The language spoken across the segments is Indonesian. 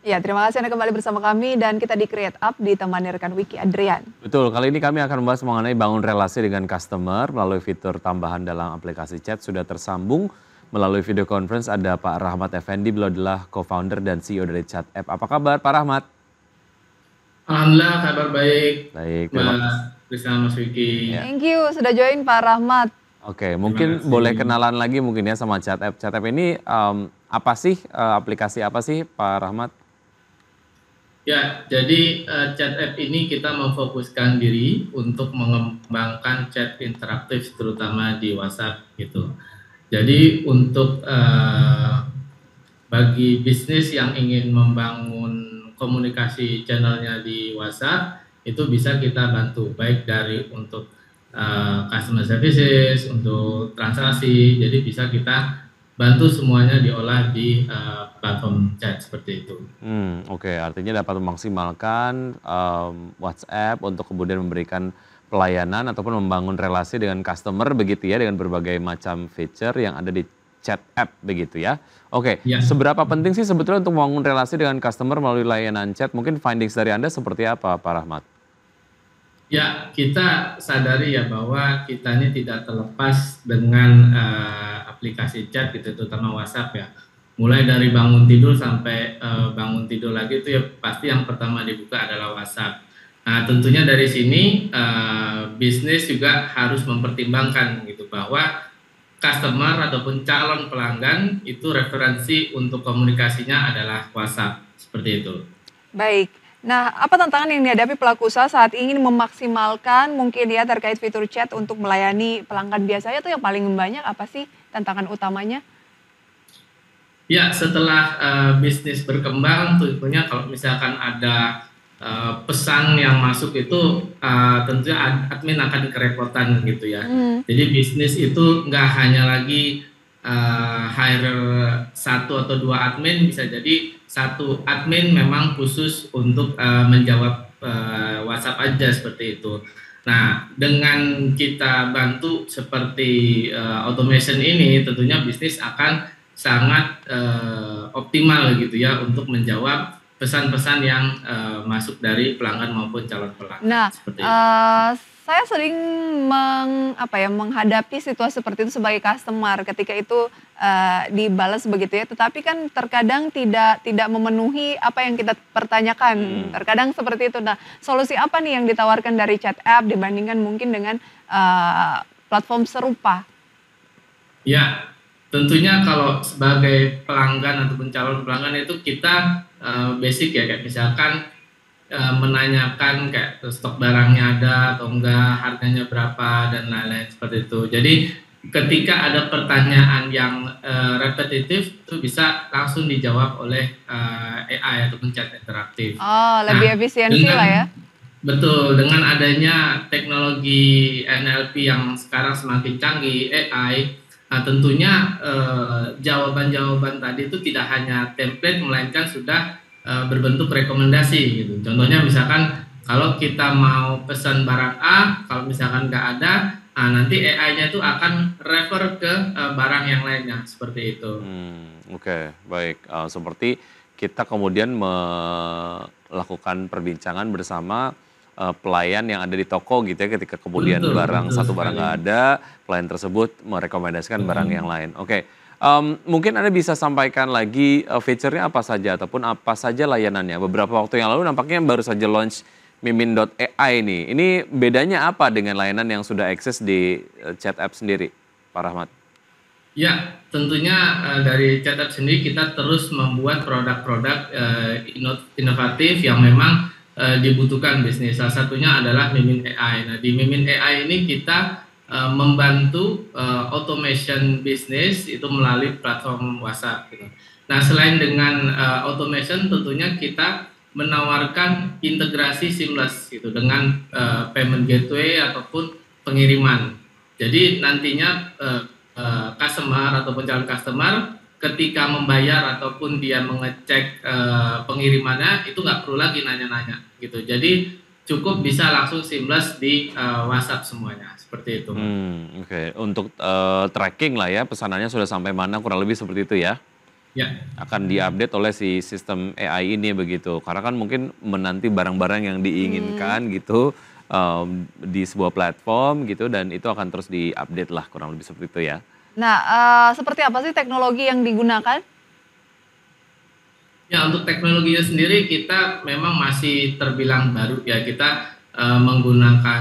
Ya, terima kasih Anda kembali bersama kami dan kita di Create Up ditemani rekan Wiki Adrian. Betul, kali ini kami akan membahas mengenai bangun relasi dengan customer melalui fitur tambahan dalam aplikasi chat. Sudah tersambung melalui video conference ada Pak Rahmat Effendi, beliau adalah co-founder dan CEO dari Chat App. Apa kabar Pak Rahmat? Alhamdulillah kabar baik, Baik, Mbak terima kasih. Krisna Mas Vicky. Ya. Thank you sudah join Pak Rahmat. Oke, mungkin boleh kenalan lagi mungkin ya sama Chat App. Chat App ini apa sih, aplikasi apa sih Pak Rahmat? Ya, jadi Chat App ini kita memfokuskan diri untuk mengembangkan chat interaktif terutama di WhatsApp gitu. Jadi untuk bagi bisnis yang ingin membangun komunikasi channelnya di WhatsApp itu bisa kita bantu baik dari untuk customer services, untuk transaksi, jadi bisa kita bantu semuanya diolah di platform chat seperti itu. Oke, artinya dapat memaksimalkan WhatsApp untuk kemudian memberikan pelayanan ataupun membangun relasi dengan customer begitu ya, dengan berbagai macam feature yang ada di Chat App begitu ya. Oke, Ya. Seberapa penting sih sebetulnya untuk membangun relasi dengan customer melalui layanan chat? Mungkin findings dari Anda seperti apa Pak Rahmat? Ya, kita sadari ya bahwa kita ini tidak terlepas dengan aplikasi chat gitu, terutama WhatsApp ya. Mulai dari bangun tidur sampai bangun tidur lagi itu ya pasti yang pertama dibuka adalah WhatsApp. Nah, tentunya dari sini bisnis juga harus mempertimbangkan gitu bahwa customer ataupun calon pelanggan itu referensi untuk komunikasinya adalah WhatsApp, seperti itu. Baik. Nah, apa tantangan yang dihadapi pelaku usaha saat ingin memaksimalkan mungkin ya terkait fitur chat untuk melayani pelanggan biasanya tuh yang paling banyak apa sih tantangan utamanya? Ya, setelah bisnis berkembang, tentunya kalau misalkan ada pesan yang masuk itu tentunya admin akan kerepotan gitu ya. Jadi bisnis itu nggak hanya lagi hire satu atau dua admin, bisa jadi satu admin memang khusus untuk menjawab WhatsApp aja seperti itu. Nah, dengan kita bantu seperti automation ini, tentunya bisnis akan sangat optimal gitu ya untuk menjawab pesan-pesan yang masuk dari pelanggan maupun calon pelanggan. Nah, seperti itu. saya sering menghadapi situasi seperti itu sebagai customer ketika itu dibalas begitu ya, tetapi kan terkadang tidak memenuhi apa yang kita pertanyakan, terkadang seperti itu. Nah, solusi apa nih yang ditawarkan dari Chat App dibandingkan mungkin dengan platform serupa? Ya, tentunya kalau sebagai pelanggan ataupun calon pelanggan itu kita basic ya, kayak misalkan menanyakan kayak stok barangnya ada atau enggak, harganya berapa dan lain-lain seperti itu. Jadi ketika ada pertanyaan yang repetitif itu bisa langsung dijawab oleh AI ataupun chat interaktif. Oh, lebih efisiensi lah ya. Betul, dengan adanya teknologi NLP yang sekarang semakin canggih, AI, tentunya jawaban-jawaban tadi itu tidak hanya template melainkan sudah berbentuk rekomendasi gitu. Contohnya misalkan kalau kita mau pesan barang A, kalau misalkan nggak ada, nanti AI-nya itu akan refer ke barang yang lainnya seperti itu. Oke, baik. Seperti kita kemudian melakukan perbincangan bersama pelayan yang ada di toko gitu ya, ketika kemudian satu barang nggak ada, pelayan tersebut merekomendasikan barang yang lain. Oke. Mungkin Anda bisa sampaikan lagi fiturnya apa saja ataupun apa saja layanannya. Beberapa waktu yang lalu nampaknya baru saja launch Mimin.ai nih. Ini bedanya apa dengan layanan yang sudah eksis di Chat App sendiri, Pak Rahmat? Ya, tentunya dari Chat App sendiri kita terus membuat produk-produk inovatif yang memang dibutuhkan bisnis. Salah satunya adalah Mimin.ai. Nah, di Mimin.ai ini kita membantu automation bisnis itu melalui platform WhatsApp gitu. Nah, selain dengan automation tentunya kita menawarkan integrasi seamless gitu dengan payment gateway ataupun pengiriman. Jadi nantinya customer ataupun calon customer ketika membayar ataupun dia mengecek pengirimannya itu nggak perlu lagi nanya-nanya gitu. Jadi cukup bisa langsung seamless di WhatsApp semuanya. Seperti itu. Oke. Untuk tracking lah ya, pesanannya sudah sampai mana kurang lebih seperti itu ya? Ya, akan diupdate oleh si sistem AI ini begitu. Karena kan mungkin menanti barang-barang yang diinginkan gitu di sebuah platform gitu dan itu akan terus diupdate lah kurang lebih seperti itu ya. Nah, seperti apa sih teknologi yang digunakan? ya untuk teknologinya sendiri kita memang masih terbilang baru ya. Kita menggunakan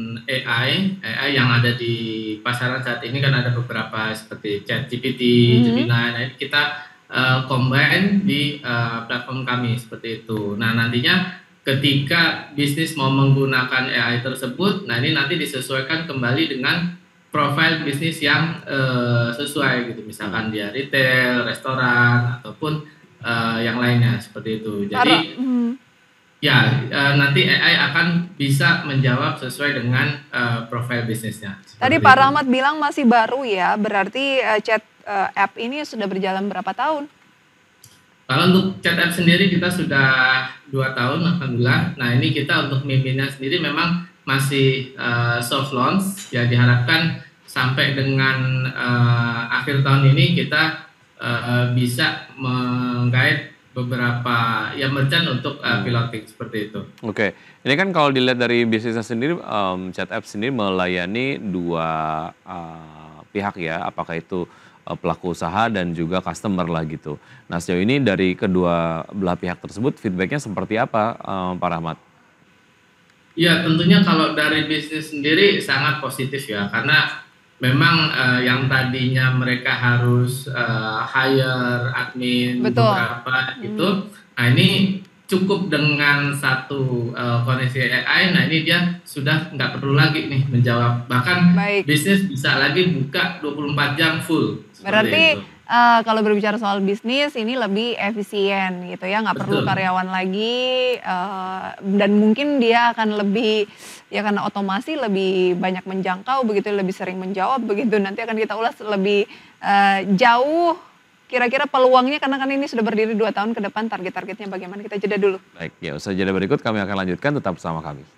AI yang ada di pasaran saat ini kan ada beberapa seperti ChatGPT, Gemini. Nah, ini kita combine di platform kami seperti itu. Nah, nantinya ketika bisnis mau menggunakan AI tersebut, nah ini nanti disesuaikan kembali dengan profil bisnis yang sesuai gitu. Misalkan dia retail, restoran ataupun yang lainnya seperti itu. Jadi ya nanti AI akan bisa menjawab sesuai dengan profil bisnisnya. Tadi Seperti Pak itu. Rahmat bilang masih baru ya, berarti chat app ini sudah berjalan berapa tahun? Kalau untuk chat app sendiri kita sudah 2 tahun, alhamdulillah. Nah ini kita untuk Miminnya sendiri memang masih soft launch. Ya diharapkan sampai dengan akhir tahun ini kita bisa menggait beberapa ya merchant untuk piloting seperti itu. Oke, ini kan kalau dilihat dari bisnisnya sendiri, chat app sendiri melayani dua pihak ya, apakah itu pelaku usaha dan juga customer lah gitu. Nah sejauh ini dari kedua belah pihak tersebut feedbacknya seperti apa Pak Rahmat? Ya tentunya kalau dari bisnis sendiri sangat positif ya karena memang yang tadinya mereka harus hire admin Betul. beberapa gitu. Nah ini cukup dengan satu koneksi AI. Nah ini dia sudah nggak perlu lagi nih menjawab. Bahkan Baik. bisnis bisa lagi buka 24 jam full. Seperti Berarti itu. kalau berbicara soal bisnis ini lebih efisien gitu ya, nggak perlu Betul. karyawan lagi dan mungkin dia akan lebih ya karena otomasi lebih banyak menjangkau begitu, lebih sering menjawab begitu. Nanti akan kita ulas lebih jauh kira-kira peluangnya karena kan ini sudah berdiri 2 tahun ke depan target-targetnya bagaimana, kita jeda dulu. Baik, ya usai jeda berikut kami akan lanjutkan tetap bersama kami.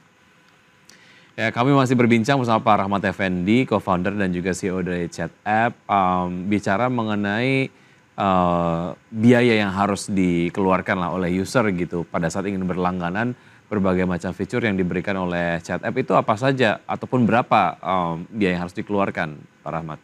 Ya, kami masih berbincang bersama Pak Rahmat Effendi, co-founder dan juga CEO dari Chat App, bicara mengenai biaya yang harus dikeluarkan lah oleh user gitu pada saat ingin berlangganan berbagai macam fitur yang diberikan oleh Chat App itu apa saja ataupun berapa biaya yang harus dikeluarkan, Pak Rahmat?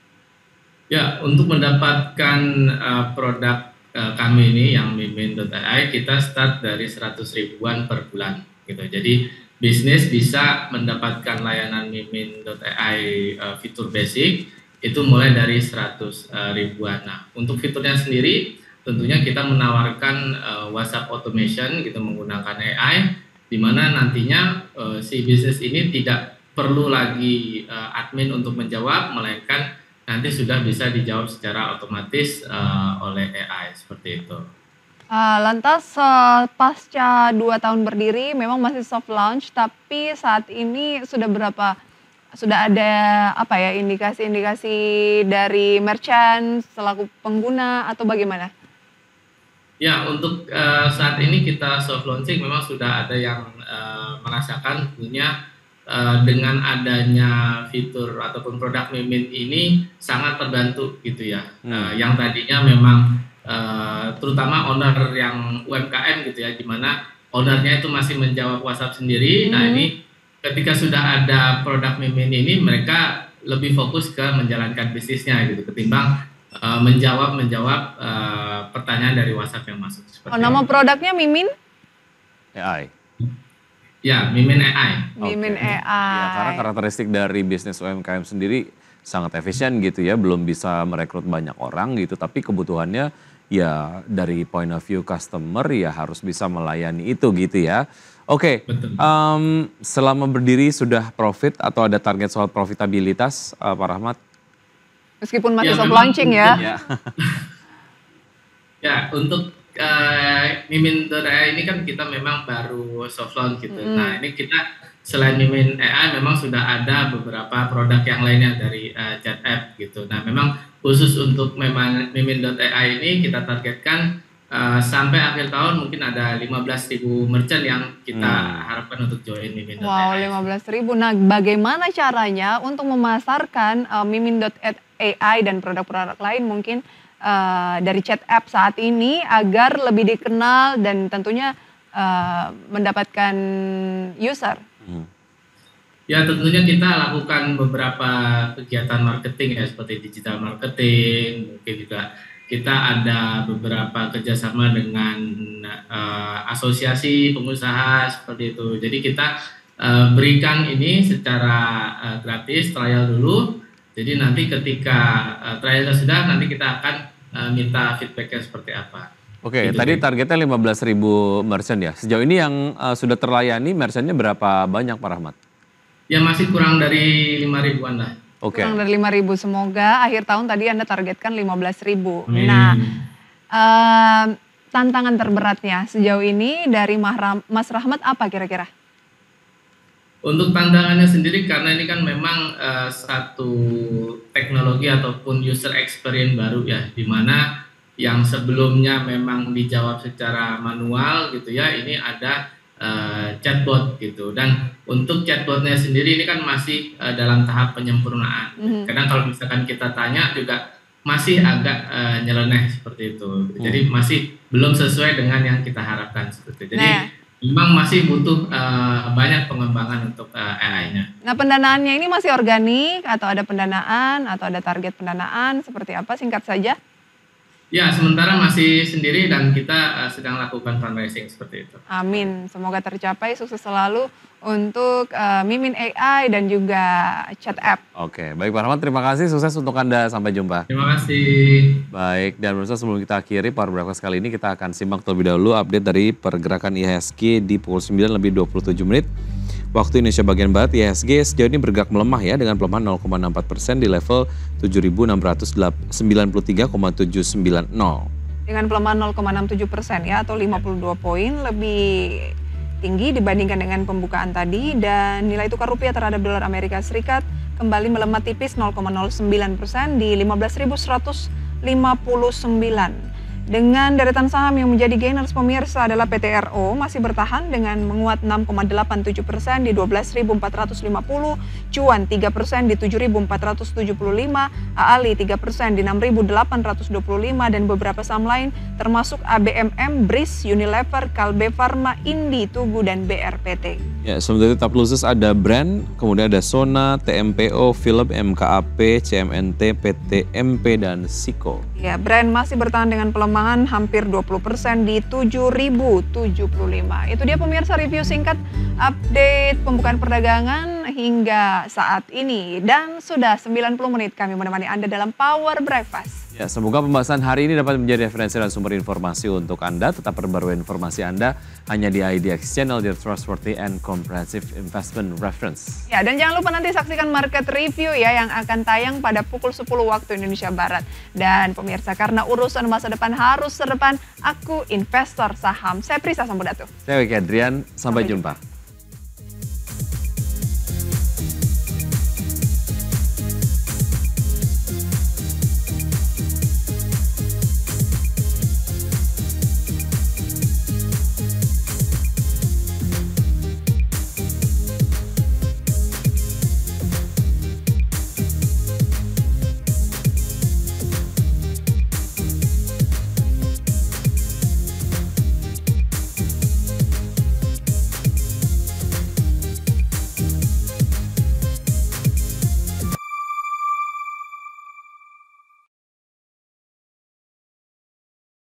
Ya, untuk mendapatkan produk kami ini yang mimin.ai kita start dari 100 ribuan per bulan gitu. Jadi bisnis bisa mendapatkan layanan mimin.ai fitur basic itu mulai dari 100 ribuan. Nah, untuk fiturnya sendiri tentunya kita menawarkan WhatsApp automation gitu menggunakan AI di mana nantinya si bisnis ini tidak perlu lagi admin untuk menjawab melainkan nanti sudah bisa dijawab secara otomatis oleh AI seperti itu. Lantas pasca 2 tahun berdiri memang masih soft launch, tapi saat ini sudah ada apa ya indikasi-indikasi dari merchant selaku pengguna atau bagaimana? Ya, untuk saat ini kita soft launching memang sudah ada yang merasakan tentunya dengan adanya fitur ataupun produk Mimin ini sangat terbantu gitu ya. Yang tadinya memang terutama owner yang UMKM gitu ya, di mana ownernya itu masih menjawab WhatsApp sendiri. Nah ini ketika sudah ada produk Mimin ini mereka lebih fokus ke menjalankan bisnisnya gitu ketimbang menjawab pertanyaan dari WhatsApp yang masuk. Oh, nama produknya Mimin? AI. Ya, Mimin AI. Mimin Oke. AI. Ya, karena karakteristik dari bisnis UMKM sendiri sangat efisien gitu ya, belum bisa merekrut banyak orang gitu, tapi kebutuhannya ya dari point of view customer ya harus bisa melayani itu gitu ya. Oke, Betul. selama berdiri sudah profit atau ada target soal profitabilitas Pak Rahmat? Meskipun masih Ya, soft memang launching ya. Ya. Ya, untuk Mimin.ai ini kan kita memang baru soft launch gitu. Nah, ini kita selain Mimin AI memang sudah ada beberapa produk yang lainnya dari Chat App gitu. Nah, memang khusus untuk memang Mimin.ai ini kita targetkan sampai akhir tahun mungkin ada 15.000 merchant yang kita harapkan untuk join Mimin.ai. Wow, 15.000. Nah, bagaimana caranya untuk memasarkan Mimin.ai dan produk-produk lain mungkin dari chat app saat ini agar lebih dikenal dan tentunya mendapatkan user? Ya tentunya kita lakukan beberapa kegiatan marketing ya seperti digital marketing, mungkin juga kita ada beberapa kerjasama dengan asosiasi pengusaha seperti itu. Jadi kita berikan ini secara gratis trial dulu. Jadi nanti ketika trialnya sudah, nanti kita akan minta feedbacknya seperti apa. Oke, Gitu, tadi Jay. targetnya 15.000 merchant ya. Sejauh ini yang sudah terlayani merchantnya berapa banyak Pak Rahmat? Ya masih kurang dari 5.000-an lah. Oke. Kurang dari 5.000, semoga akhir tahun tadi Anda targetkan 15.000. Amin. Nah, tantangan terberatnya sejauh ini dari Mas Rahmat apa kira-kira? Untuk tantangannya sendiri karena ini kan memang satu teknologi ataupun user experience baru ya, di mana yang sebelumnya memang dijawab secara manual gitu ya, ini ada chatbot gitu. Dan untuk chatbotnya sendiri ini kan masih dalam tahap penyempurnaan. Kadang kalau misalkan kita tanya juga masih agak nyeleneh seperti itu. Jadi masih belum sesuai dengan yang kita harapkan seperti itu. Jadi memang masih butuh banyak pengembangan untuk AI-nya. Nah, pendanaannya ini masih organik atau ada pendanaan atau ada target pendanaan seperti apa, singkat saja? Ya, sementara masih sendiri dan kita sedang lakukan fundraising seperti itu. Amin, semoga tercapai, sukses selalu untuk Mimin AI dan juga chat app. Oke, baik Pak Rahmat, terima kasih, sukses untuk Anda, sampai jumpa. Terima kasih. Baik, dan pemirsa sebelum kita akhiri Power Breakfast kali ini kita akan simak terlebih dahulu update dari pergerakan IHSG di pukul 9 lebih 27 menit. Waktu Indonesia bagian Barat, IHSG sejauh ini bergerak melemah ya dengan pelemahan 0,64% di level 7.693,790. Dengan pelemahan 0,67% ya atau 52 poin, lebih tinggi dibandingkan dengan pembukaan tadi, dan nilai tukar rupiah terhadap dolar Amerika Serikat kembali melemah tipis 0,09% di 15.159. Dengan deretan saham yang menjadi gainers pemirsa adalah PT RO masih bertahan dengan menguat 6,87% di 12.450, Cuan 3% di 7.475, AALI 3% di 6.825, dan beberapa saham lain termasuk ABMM, BRIS, Unilever, Kalbe Farma, Indi, Tugu, dan BRPT. Ya, sementara itu top losers ada Brand, kemudian ada Sona, TMPO, Philip, MKAP, CMNT, PT MP, dan Siko. Ya, Brand masih bertahan dengan pelemahan hampir 20% di 7.075. Itu dia pemirsa review singkat update pembukaan perdagangan hingga saat ini. Dan sudah 90 menit kami menemani Anda dalam Power Breakfast. Ya, semoga pembahasan hari ini dapat menjadi referensi dan sumber informasi untuk Anda. Tetap perbarui informasi Anda hanya di IDX Channel, the trustworthy and comprehensive investment reference. Ya, dan jangan lupa nanti saksikan market review ya yang akan tayang pada pukul 10 waktu Indonesia Barat. Dan pemirsa, karena urusan masa depan harus terdepan, aku investor saham. Saya Prisa Sambudato. Saya Wiki Adrian, sampai jumpa.